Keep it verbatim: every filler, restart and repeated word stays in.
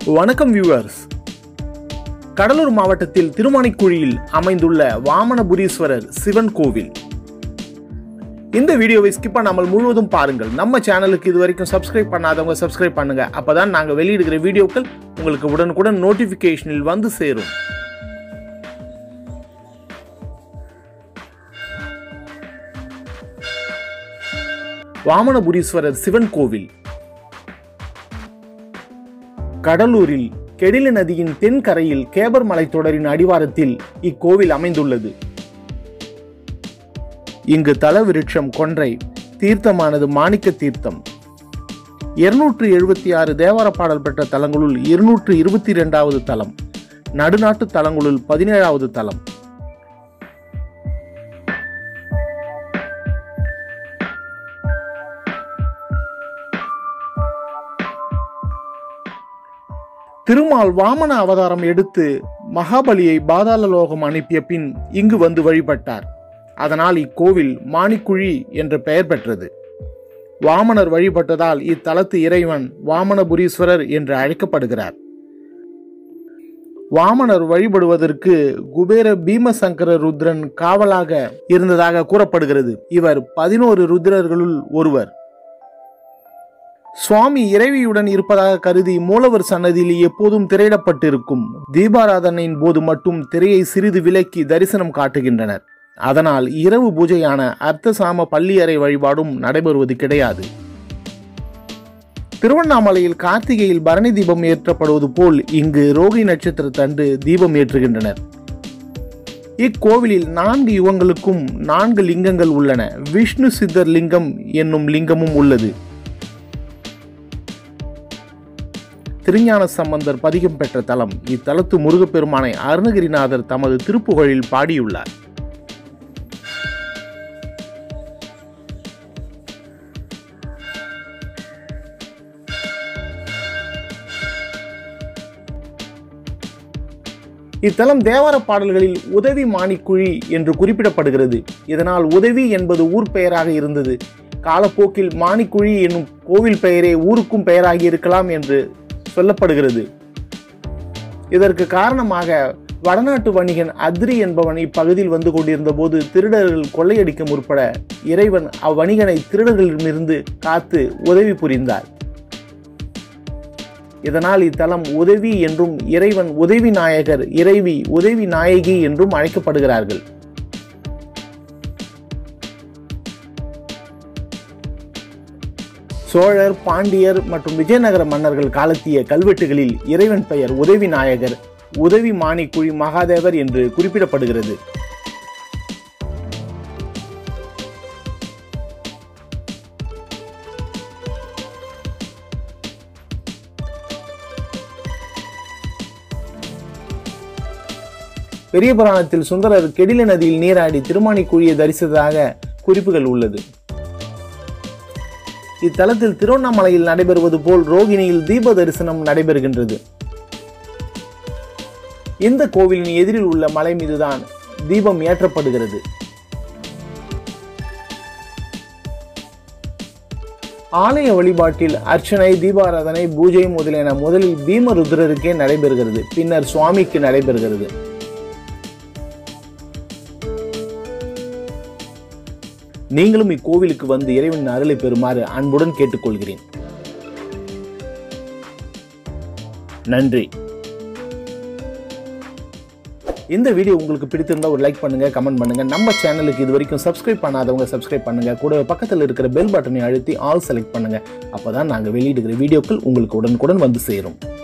வணக்கம் வியூவர்ஸ். கடலூர் மாவட்டத்தில் திருமானிக்குழியில் அமைந்துள்ள வாமனபுரீஸ்வரர் சிவன் கோவில். இந்த வீடியோவை ஸ்கிப் பண்ணாமல் முழுவதும் பாருங்கள். நம்ம சேனலுக்கு இதுவரைக்கும் சப்ஸ்கிரைப் பண்ணாதவங்க சப்ஸ்கிரைப் பண்ணுங்க. அப்பதான் நாங்க வெளியிடுகிற வீடியோக்கள் உங்களுக்கு உடனுக்குடன் நோட்டிபிகேஷனில் வந்து சேரும். வாமனபுரீஸ்வரர் சிவன் கோவில் கடலூரில் கெடில நதியின் தென்கரையில் கேபர் மலைத்தொடரின் அடிவாரத்தில் இக்கோவில் அமைந்துள்ளது. இங்கு தல விருட்சம் கொன்றை, தீர்த்தமானது மாணிக்க தீர்த்தம். இருநூற்று எழுபத்தி ஆறு தேவார பாடல் பெற்ற தலங்களுள் இருநூற்று இருபத்தி இரண்டாவது தலம், நடுநாட்டு தலங்களுள் பதினேழாவது தலம். திருமால் வாமன அவதாரம் எடுத்து மகாபலியை பாதாள லோகம் அனுப்பிய பின் இங்கு வந்து வழிபட்டார். அதனால் இக்கோவில் மானிக்குழி என்ற பெயர் பெற்றது. வாமனர் வழிபட்டதால் இத்தலத்து இறைவன் வாமனபுரீஸ்வரர் என்று அழைக்கப்படுகிறார். வாமனர் வழிபடுவதற்கு குபேர பீமசங்கர ருத்ரன் காவலாக இருந்ததாக கூறப்படுகிறது. இவர் பதினோரு ருத்ரர்களுள் ஒருவர். சுவாமி இறைவியுடன் இருப்பதாக கருதி மூலவர் சன்னதியில் எப்போதும் திரையிடப்பட்டிருக்கும். தீபாராதனையின் போது மட்டும் திரையை சிறிது விலக்கி தரிசனம் காட்டுகின்றனர். அதனால் இரவு பூஜையான அர்த்தசாம பள்ளியறை வழிபாடும் நடைபெறுவது கிடையாது. திருவண்ணாமலையில் கார்த்திகையில் பரணி தீபம் ஏற்றப்படுவது போல் இங்கு ரோகிணி நட்சத்திரத்தன்று தீபம் ஏற்றுகின்றனர். இக்கோவிலில் நான்கு யுகங்களுக்கும் நான்கு லிங்கங்கள் உள்ளன. விஷ்ணு சித்தர் லிங்கம் என்னும் லிங்கமும் உள்ளது. திருஞான சம்பந்தர் பதிகம் பெற்ற தலம். இத்தலத்து முருகப்பெருமானை அருணகிரிநாதர் தமது திருப்புகழில் பாடியுள்ளார். இத்தலம் தேவார பாடல்களில் உதவி மானிக்குழி என்று குறிப்பிடப்படுகிறது. இதனால் உதவி என்பது ஊர் பெயராக இருந்தது. காலப்போக்கில் மானிக்குழி என்னும் கோவில் பெயரே ஊருக்கும் பெயராகி இருக்கலாம் என்று சொல்லப்படுகிறது. இதற்கு காரணமாக வடநாட்டு வணிகன் அத்ரி என்பவன் இப்பகுதியில் வந்து கொண்டிருந்த போது திருடர்கள் கொள்ளையடிக்க முற்பட இறைவன் அவ்வணிகனை திருடர்களிடமிருந்து காத்து உதவி புரிந்தார். இதனால் இத்தலம் உதவி என்றும் இறைவன் உதவிநாயகர், இறைவி உதவி நாயகி என்றும் அழைக்கப்படுகிறார்கள். சோழர், பாண்டியர் மற்றும் விஜயநகர மன்னர்கள் காலத்திய கல்வெட்டுகளில் இறைவன் பெயர் உதவி நாயகர், உதவி மானிக்குழி மகாதேவர் என்று குறிப்பிடப்படுகிறது. பெரிய புராணத்தில் சுந்தரர் கெடில நதியில் நீராடி திருமானிக்குழியை தரிசித்ததாக குறிப்புகள் உள்ளது. இத்தலத்தில் திருவண்ணாமலையில் நடைபெறுவது போல் ரோகிணியில் தீப தரிசனம் நடைபெறுகின்றது. இந்த கோவிலின் எதிரில் உள்ள மலை மீதுதான் தீபம் ஏற்றப்படுகிறது. ஆலய வழிபாட்டில் அர்ச்சனை, தீபாராதனை, பூஜை முதலியன முதலில் பீமருத்ரருக்கே நடைபெறுகிறது. பின்னர் சுவாமிக்கு நடைபெறுகிறது. நீங்களும் இக்கோவிலுக்கு வந்து இறைவனின் அருளை பெறுமாறு அன்புடன் கேட்டுக்கொள்கிறேன். நன்றி. இந்த வீடியோ உங்களுக்கு பிடித்திருந்தா ஒரு லைக் பண்ணுங்க, கமெண்ட் பண்ணுங்க. நம்ம சேனலுக்கு இது வரைக்கும் சப்ஸ்கிரைப் பண்ணாதவங்க சப்ஸ்கிரைப் பண்ணுங்க. கூட பக்கத்தில் இருக்கிற பெல் பட்டனை அழுத்தி ஆல் செலக்ட் பண்ணுங்க. அப்பதான் நாங்கள் வெளியிடுகிற வீடியோக்கள் உங்களுக்கு உடனுக்குடன் வந்து சேரும்.